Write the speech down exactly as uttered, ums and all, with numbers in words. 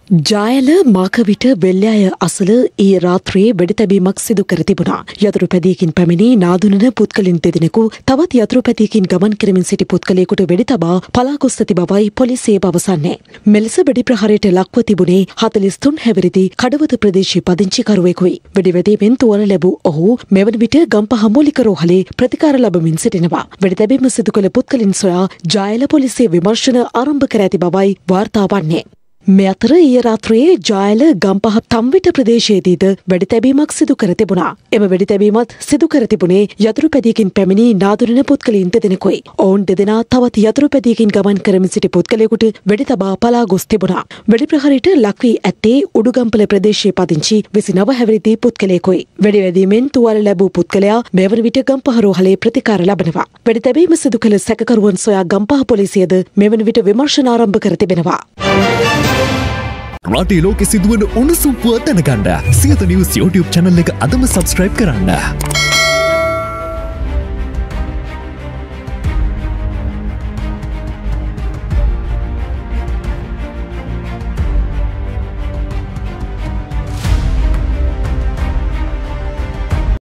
ජායල මාකවිට වෙල්යාය අසල ඊ රාත්‍රියේ වෙඩි තැබීමක් සිදු කර තිබුණා. යතුරුපැදියකින් පැමිණි නාදුනන පුද්ගලින් දෙදෙනෙකු තවත් යතුරුපැදියකින් ගමන් කරමින් සිටි පුද්ගලයෙකුට වෙඩි තබා පලා ගොස් ඇති බවයි පොලිසිය පවසන්නේ. මෙලෙස වෙඩි ප්‍රහාරයට ලක්ව තිබුණේ හතළිස් තුන් හැවිරිදි කඩවත ප්‍රදේශීය පදිංචිකරුවෙකුයි. වෙඩි වැදීමෙන් තුවාල ලැබූ ඔහු මෙවන විට ගම්පහ මූලික රෝහලේ ප්‍රතිකාර ලබමින් සිටිනවා. වෙඩි තැබීම සිදු කළ පුද්ගලින් සොයා ජායල පොලිසිය විමර්ශන ආරම්භ කර ඇති බවයි වාර්තා වන්නේ. මේ අතර ඊයේ රාත්‍රියේ ජායල ගම්පහ තම්විට ප්‍රදේශයේදීද වෙඩි තැබීමක් සිදු කර තිබුණා. එම වෙඩි තැබීමත් සිදු කර තිබුණේ යතුරුපැදියකින් පැමිණි නාදුනන පුද්ගලයන් දෙදෙනෙකුයි. ඔවුන් දෙදෙනා තවත් යතුරුපැදියකින් ගමන් කරමින් සිටි පුද්ගලයෙකුට වෙඩි තබා පලා ගොස් තිබුණා. වෙඩි ප්‍රහාරයට ලක් වී ඇත්තේ උඩුගම්පල ප්‍රදේශයේ පදිංචි විසිනව හැවිරිදි පුද්ගලයෙකුයි. වෙඩි වැදීමෙන් තුවාල ලැබූ පුද්ගලයා මෙවන විට ගම්පහ රෝහලේ ප්‍රතිකාර ලබනවා. වෙඩි තැබීම සිදු කළ සැකකරුවන් සොයා ගම්පහ පොලිසියද මෙවන විට විමර්ශන ආරම්භ කර තිබෙනවා. රටේ ලෝකෙ සිදුවන උණුසුම් පුවත් දැනගන්න සියත නිවුස් YouTube channel එක අදම subscribe කරන්න.